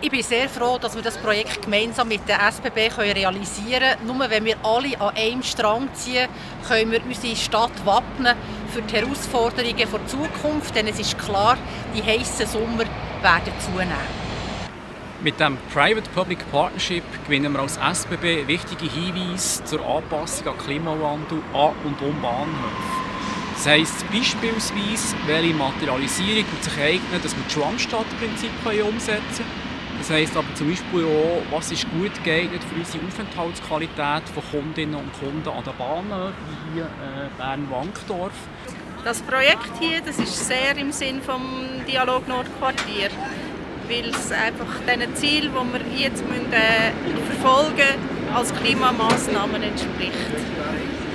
Ich bin sehr froh, dass wir das Projekt gemeinsam mit der SBB realisieren können. Nur wenn wir alle an einem Strang ziehen, können wir unsere Stadt wappnen für die Herausforderungen der Zukunft. Denn es ist klar, die heissen Sommer werden zunehmen. Mit dem Private-Public Partnership gewinnen wir als SBB wichtige Hinweise zur Anpassung an Klimawandel an und um Bahnhöfe. Das heisst beispielsweise, welche Materialisierung sich eignet, dass wir das Schwammstadtprinzip umsetzen können. Das heisst aber zum Beispiel auch, was ist gut geeignet für unsere Aufenthaltsqualität von Kundinnen und Kunden an den Bahnhöfen, wie hier Bern-Wankdorf. Das Projekt hier, das ist sehr im Sinn vom Dialog Nordquartier, weil es einfach den Zielen, die wir jetzt verfolgen müssen, als Klimamaßnahmen entspricht.